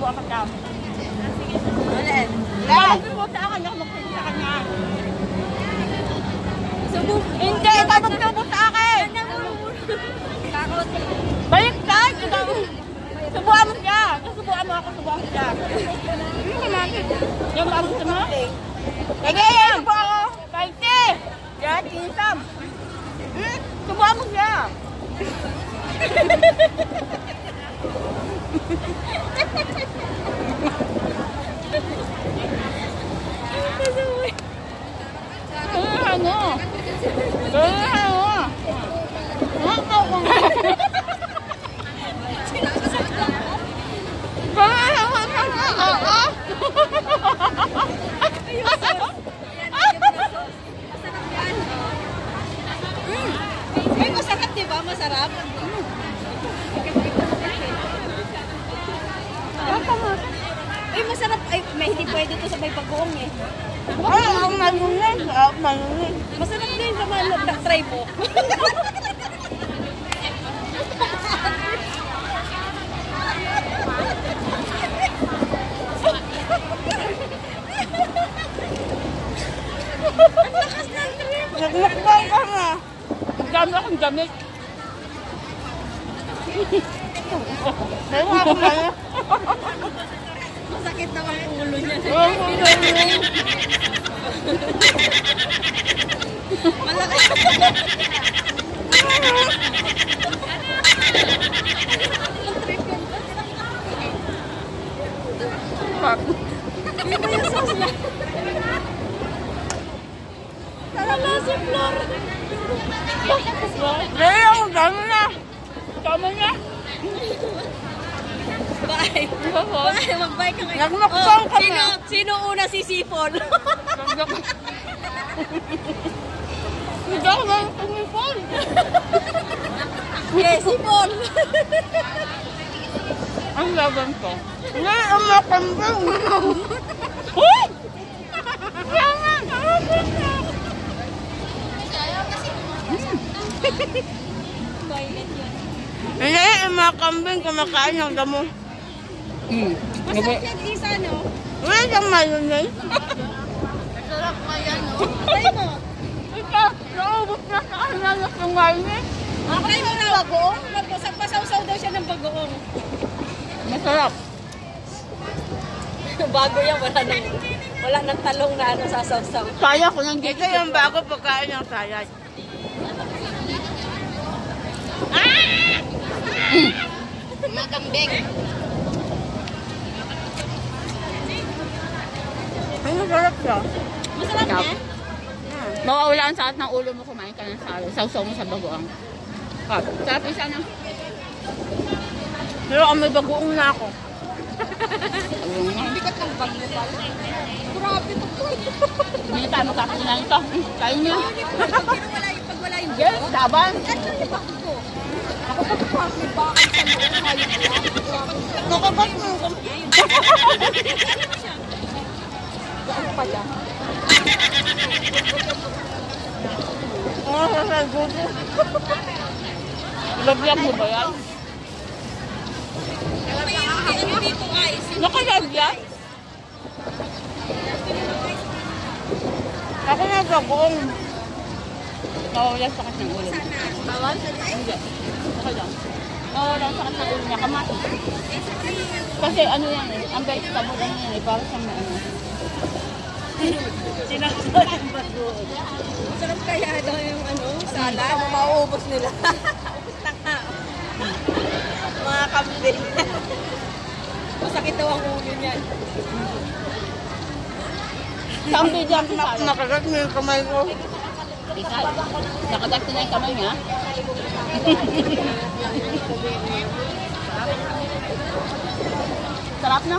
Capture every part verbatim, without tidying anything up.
subukan ka. Alin? Bakit mo sa akin? Ako magpili sa kanya. Subo. Hindi, ikaw magsubo sa akin. Balik ka. Subukan mo siya. Subukan mo ako, subukan mo siya. Yung bago sa mga. Sige, yan. Subukan ako. Kaiti. Yan, tinisam. Hmm? Subukan mo siya. Ano? Ano? Ano ko? Ay, masarap, di ba? Masarap. Ay, masarap. Ay, may hindi pwede to sa may pag-uong eh. Ay, ang malunin. Ang malunin. Masarap din sa mga try po. Nagmukbang ka na. Ang dami akong damit. Meron ako na. Masakit naman ang ulo niya. Malaki. Hindi ba yung sauce na? Wala si Flor. Dali ako, dami na. Tama na. Bye. Bye. Mag-bye ka ngayon. Nagmukbang ka Sino, na. sino una si Sipol? Hindi ako na tumipon. Yes, Sipol. Ang laban ko. Hindi, ang makambang. Uy! Yaman! Hindi, ang mga kambing kumakain ng damo. Hmm. Masarap yan, Lisa, no? Wala siyang mayonnaise. Masarap nga yan, no? Try mo. Ito, naubos na sa kanalas ng mayonnaise. Try mo na bagoong. Pasaw-saw daw siya ng bagoong. Masarap. Bago yan, wala nang, wala nang talong na ano sasaw-saw. Saya ko nang dito yung bago pagkain ng sayad. Ah! Mga kambing. Ay, masarap siya. Masarap niya? Mawawala ang saat ng ulo mo kumain ka ng sayad. Sausaw mo sa bagoong. Ah, sarap isa na. Pero kung may bagoong na ako. Hindi ka ng bago pala. Grabe ito po. Hindi tayo magkakain na ito. Kain niyo. Pag wala yung Yes, laban. ano yung bago ko? Ako pa pa may bakal sa loob. Hayop lang. Nakagat mo. Ano pa yan? Oh, sasagot. Lagyan mo ba yan? Ano dito guys? Nakalagyan? Ako na bagoong. Nawawala sa sakit ng ulo. Bawal? Hindi. Okay lang. Nawawala sa sakit ng ulo niya. Kamati. Kasi ano yan eh. Ang vegetable lang yan eh. Para sa mga ano. Sinaksan yung bagoong. Masarap kaya daw yung ano, salad. Ano mauubos nila? Ubus na ka. Mga kambing. Masakit daw ang ulo niyan. Sambi dyan sa salad. Nakagat mo yung kamay ko. Ikay. Nakagat na yung kamay niya. Sarap na.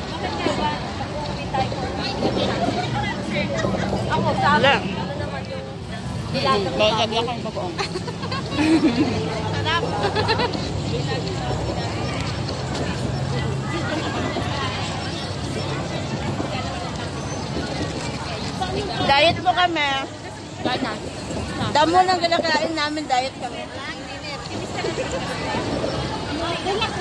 Ako, sa akin. Ano naman yung nilagang na lagyan ko yung bagoong. sarap. Diet po kami. Diet na. Damo nang ginakain namin, diet kami.